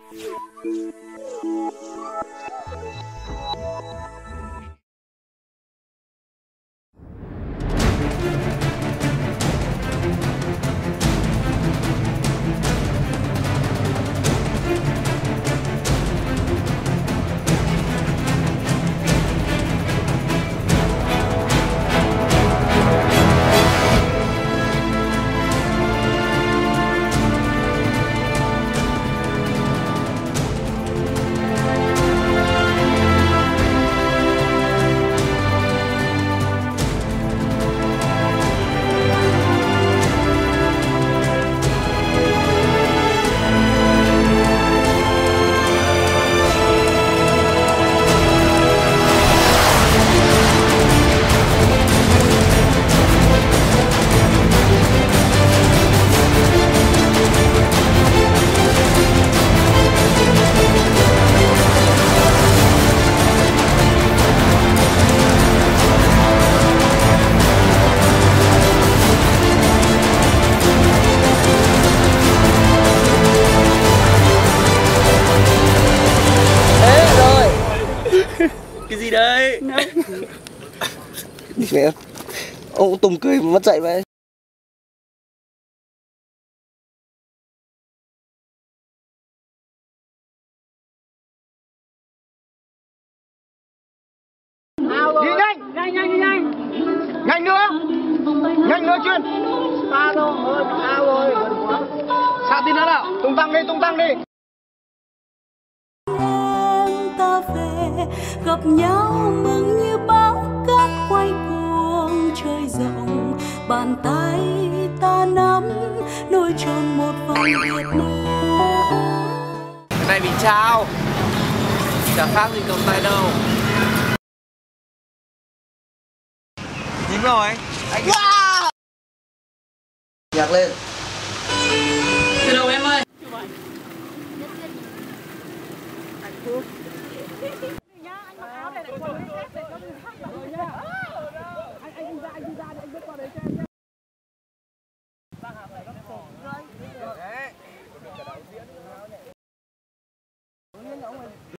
Cái gì đấy? Mẹ, ông Tùng cười mất dậy vậy. Đi nhanh, nhanh nữa chuyên. Xa rồi, ao rồi. Xa tí nữa nào, tung tăng đi. Ta về gặp nhau mừng như bão cát quay cuồng trời rộng, bàn tay ta nắm nối tròn một vòng Việt Nam. Cái này bị trao, chả khác gì cầm tay đâu. Dính rồi anh. Wow! Nhạc lên. Từ đầu em ơi.